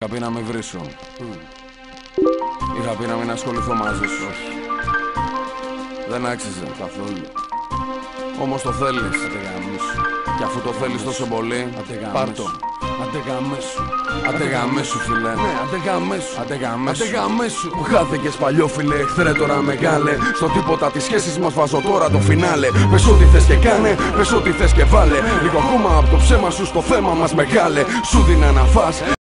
Είχα πει να με βρίσω. Είχα πει να μην ασχοληθώ μαζί σου. Δεν άξιζε καθόλου. Όμως το θέλεις. Και αφού το θέλεις τόσο πολύ, πάρ' το. Αντε γαμίσου φίλε. Αντε γαμίσου. Που χάθηκες παλιό φίλε, εχθρέ τώρα μεγάλε. Στο τίποτα τις σχέσεις μας βάζω τώρα το φινάλε. Πες ό,τι θες και κάνε, πες ό,τι θες και βάλε. Λίγο ακόμα από το ψέμα σου στο θέμα μας μεγάλε. Σου δίνα να φας.